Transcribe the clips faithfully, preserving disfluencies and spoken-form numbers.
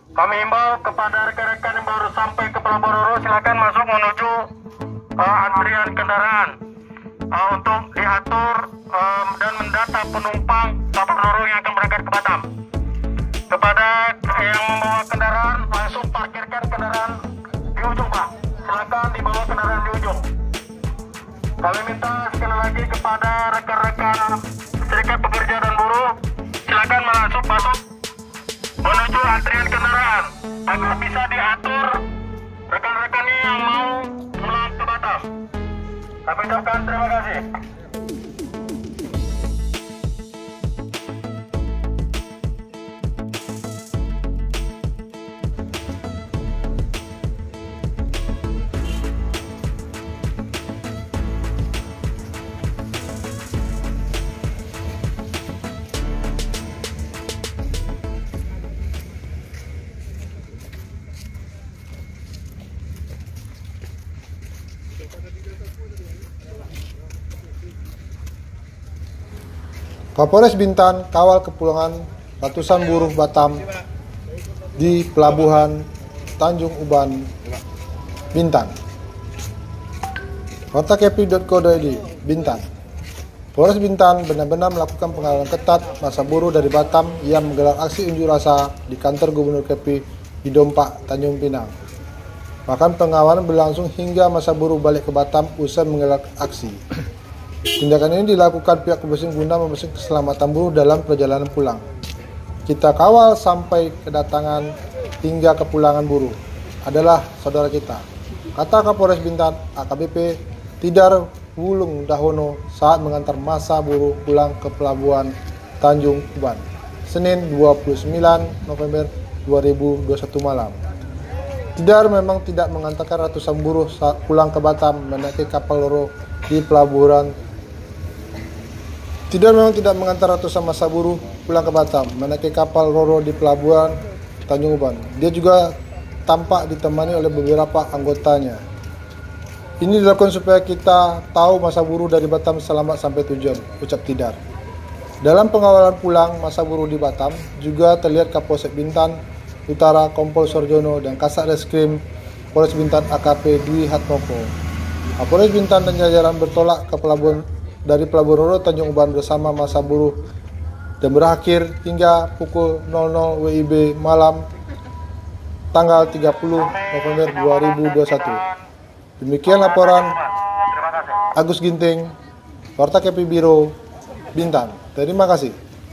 Kami himbau kepada rekan-rekan yang baru sampai ke Pelabuhan Roro, silakan masuk menuju uh, antrian kendaraan uh, untuk diatur um, dan mendata penumpang kapal Roro yang akan berangkat ke Batam. Kepada yang membawa kendaraan, langsung parkirkan kendaraan di ujung, Pak. Silakan dibawa kendaraan di ujung. Kami minta sekali lagi kepada rekan-rekan serikat pekerja dan buruh, silakan langsung masuk menuju antrian kendaraan agar bisa diatur rekan-rekannya yang mau pulang ke Batam. Kami ucapkan terima kasih. Kapolres Bintan kawal kepulangan ratusan buruh Batam di Pelabuhan Tanjung Uban, Bintan. Warta K P titik co titik i d Bintan. Polres Bintan benar-benar melakukan pengawalan ketat massa buruh dari Batam yang menggelar aksi unjuk rasa di kantor Gubernur K P di Dompak, Tanjung Pinang. Bahkan pengawalan berlangsung hingga massa buruh balik ke Batam usai menggelar aksi. Tindakan ini dilakukan pihak kepolisian guna memastikan keselamatan buruh dalam perjalanan pulang. Kita kawal sampai kedatangan hingga kepulangan buruh adalah saudara kita, kata Kapolres Bintan A K B P Tidar Wulung Dahono saat mengantar massa buruh pulang ke Pelabuhan Tanjung Uban, Senin dua puluh sembilan November dua ribu dua puluh satu malam. Tidar memang tidak mengantarkan ratusan buruh saat pulang ke Batam menaiki kapal Roro di Pelabuhan Tidak memang tidak mengantar ratusan massa buruh pulang ke Batam menaiki kapal Roro di Pelabuhan Tanjung Uban. Dia juga tampak ditemani oleh beberapa anggotanya. Ini dilakukan supaya kita tahu massa buruh dari Batam selamat sampai tujuan, ucap Tidar. Dalam pengawalan pulang massa buruh di Batam juga terlihat Kapolsek Bintan Utara Kompol Sorjono dan Kasat Reskrim Polres Bintan A K P Dwi Hatmoko. Kapolres Bintan dan jajaran bertolak ke pelabuhan dari Pelabuhan Roro Tanjung Uban bersama massa buruh dan berakhir hingga pukul nol nol W I B malam tanggal tiga puluh November dua ribu dua puluh satu. Demikian laporan Agus Ginting, Warta K P Biro, Bintan. Terima kasih.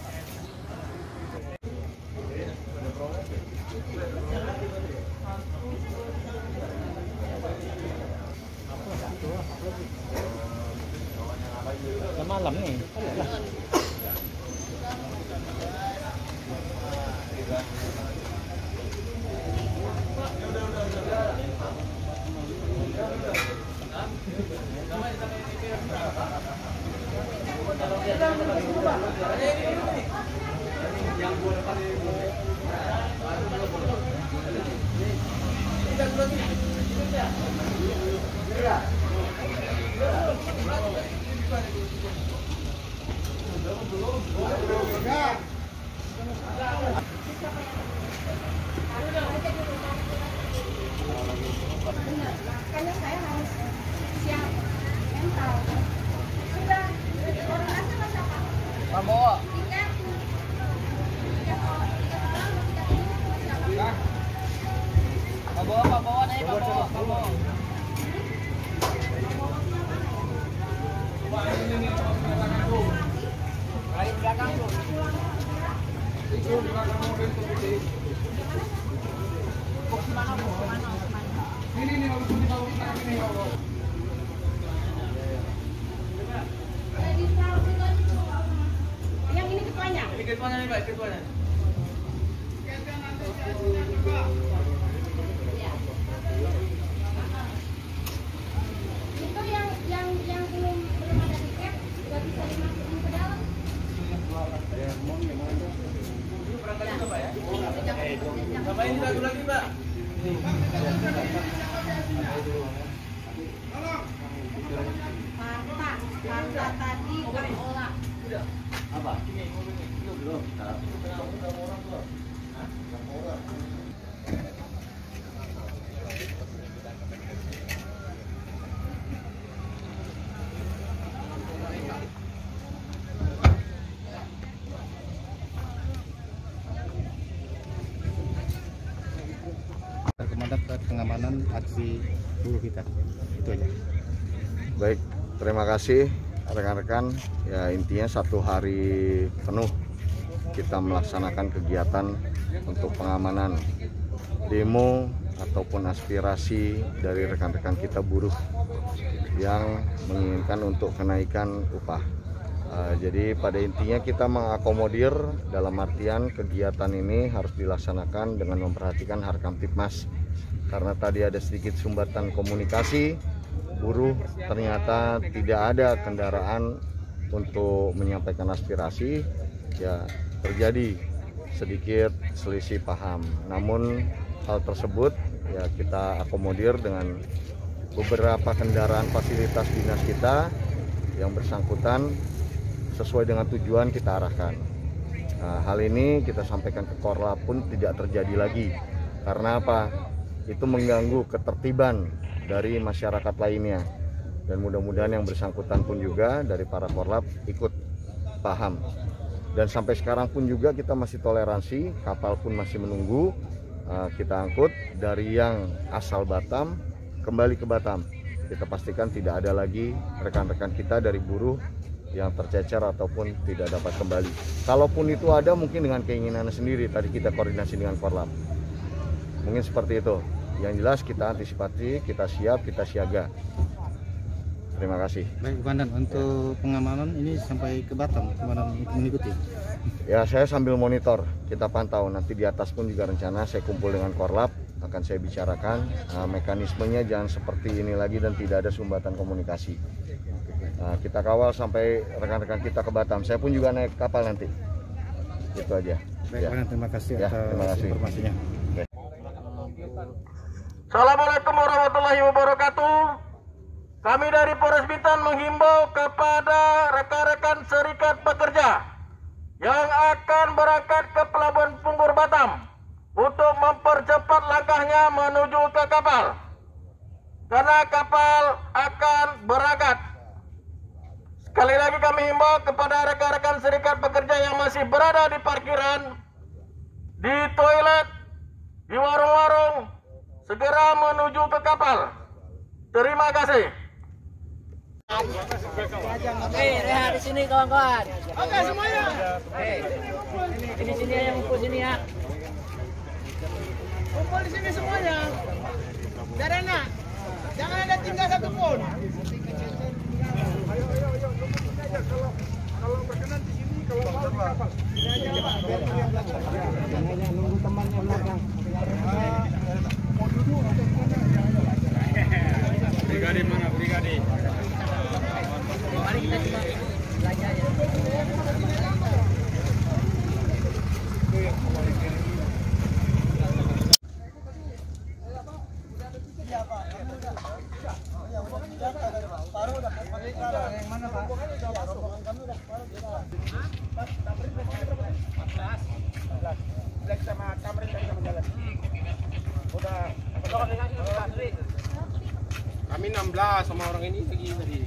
Malam nih. Makanya saya harus siap mental. Sudah koordinasi sama siapa? Pak Bowo. Tiga, tiga orang, tiga orang, tiga tim sama siapa? Pak Bowo, Pak Bowo, nih Pak Bowo, Pak Bowo. Lari belakang tuh. Itu di belakang mobil tuh. Kemana Bu? Kemana? Ini nih harus dibawa kita ini ya Allah. Yang ini ketuanya? Ini ketuanya nih Pak, ketuanya. Itu yang yang yang belum belum ada tiket nggak bisa dimasukin ke dalam. Ini berangkat juga Pak ya? Sama ini satu lagi Pak. Harta, harta tadi olah. Apa? Ini belum. terhadap pengamanan aksi buruh kita. Itu aja. Baik, terima kasih rekan-rekan. Ya, intinya satu hari penuh kita melaksanakan kegiatan untuk pengamanan demo ataupun aspirasi dari rekan-rekan kita buruh yang menginginkan untuk kenaikan upah. Uh, jadi pada intinya kita mengakomodir, dalam artian kegiatan ini harus dilaksanakan dengan memperhatikan Harkamtibmas, karena tadi ada sedikit sumbatan komunikasi, buruh ternyata tidak ada kendaraan untuk menyampaikan aspirasi, ya terjadi sedikit selisih paham. Namun hal tersebut ya kita akomodir dengan beberapa kendaraan fasilitas dinas kita yang bersangkutan sesuai dengan tujuan kita arahkan. Nah, hal ini kita sampaikan ke Korlap pun tidak terjadi lagi. Karena apa? Itu mengganggu ketertiban dari masyarakat lainnya. Dan mudah-mudahan yang bersangkutan pun juga dari para Korlap ikut paham. Dan sampai sekarang pun juga kita masih toleransi, kapal pun masih menunggu. Uh, kita angkut dari yang asal Batam kembali ke Batam. Kita pastikan tidak ada lagi rekan-rekan kita dari buruh yang tercecer ataupun tidak dapat kembali. Kalaupun itu ada, mungkin dengan keinginan sendiri, tadi kita koordinasi dengan Korlap. Mungkin seperti itu. Yang jelas kita antisipasi, kita siap, kita siaga. Terima kasih. Baik, Komandan, untuk ya. Pengamanan ini sampai ke Batam, Komandan mengikuti? Ya, saya sambil monitor, kita pantau. Nanti di atas pun juga rencana saya kumpul dengan Korlap, akan saya bicarakan uh, mekanismenya jangan seperti ini lagi dan tidak ada sumbatan komunikasi. Uh, kita kawal sampai rekan-rekan kita ke Batam. Saya pun juga naik kapal nanti. Itu aja. Baik, ya. Komandan, terima kasih ya, atas terima kasih. informasinya. Okay. Assalamualaikum warahmatullahi wabarakatuh. Kami dari Polres Bintan menghimbau kepada rekan-rekan serikat pekerja yang akan berangkat ke Pelabuhan Punggur Batam untuk mempercepat langkahnya menuju ke kapal, karena kapal akan berangkat. Sekali lagi kami himbau kepada rekan-rekan serikat pekerja yang masih berada di parkiran, di toilet, di warung-warung, segera menuju ke kapal. Terima kasih. Oke, rehat di sini kawan-kawan. Oke semuanya. Oke. Ini sini yang ngumpul sini ya. Kumpul di sini semuanya. Jangan enak. Jangan ada tinggal satu pun. Kalau kalau berkenan di sini, kalau mau di kapal. Jangan nunggu teman yang belakang. Mau duduk. Brigade mana brigade? Mari kita coba belajar ya. Kami enam belas sama orang ini lagi tadi.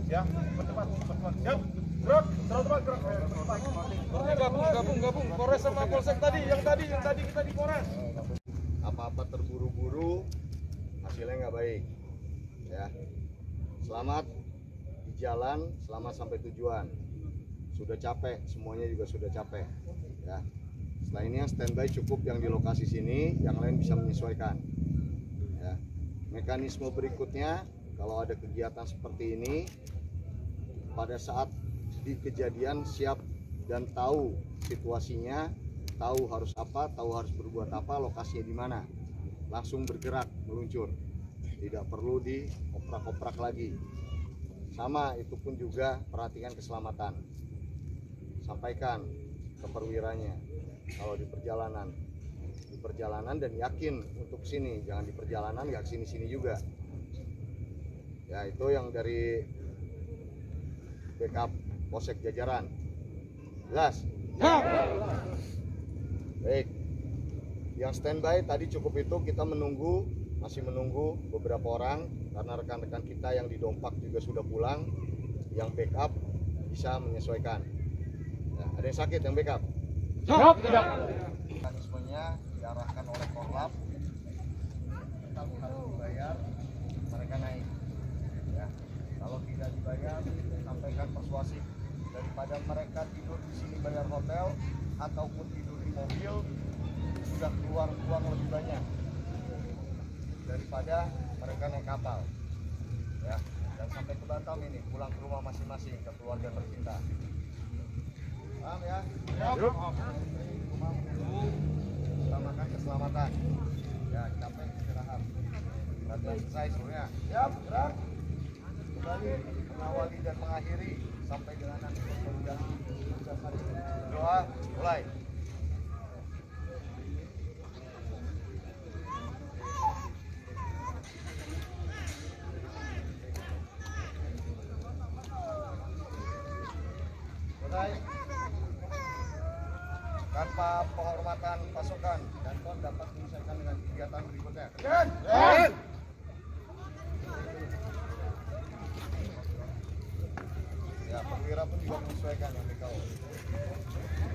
Ya, percepat, percepat. Yuk, gerak, teman-teman gerak. Gabung, gabung, gabung. Polres sama Polsek tadi, yang tadi, yang tadi kita di Polres. Apa-apa terburu-buru hasilnya nggak baik. Ya, selamat di jalan, selamat sampai tujuan. Sudah capek, semuanya juga sudah capek. Ya, setelah ini yang standby cukup yang di lokasi sini, yang lain bisa menyesuaikan. Ya, mekanisme berikutnya kalau ada kegiatan seperti ini, pada saat di kejadian siap dan tahu situasinya, tahu harus apa, tahu harus berbuat apa, lokasinya di mana, langsung bergerak meluncur, tidak perlu dioprak-oprak lagi. Sama itu pun juga perhatikan keselamatan, sampaikan ke perwiranya kalau di perjalanan, di perjalanan dan yakin untuk sini, jangan di perjalanan nggak sini-sini juga. Ya, itu yang dari backup Polsek Jajaran. Jelas? Baik. Yang standby tadi cukup itu, kita menunggu, masih menunggu beberapa orang karena rekan-rekan kita yang di Dompak juga sudah pulang. Yang backup bisa menyesuaikan. Nah, ada yang sakit yang backup? Siap, tidak. Mekanismenya diarahkan oleh Korlap. Kita harus dibayar, mereka naik. Ya, kalau tidak dibayar, sampaikan persuasif. Daripada mereka tidur di sini bayar hotel ataupun tidur di mobil, sudah keluar uang lebih banyak daripada mereka naik kapal. Ya, dan sampai ke Batam ini pulang ke rumah masing-masing, ke keluarga tercinta. Paham ya? Yuk. Utamakan keselamatan. Ya, capek istirahat. Latihan selesai semuanya. Siap, gerak. Kembali mengawali dan mengakhiri sampai dengan nanti konsolidasi. Doa mulai. Mulai. Tanpa penghormatan pasukan dan kon dapat menyelesaikan dengan kegiatan berikutnya. Kerjaan. Ya, perwira pun juga menyesuaikan yang D K O.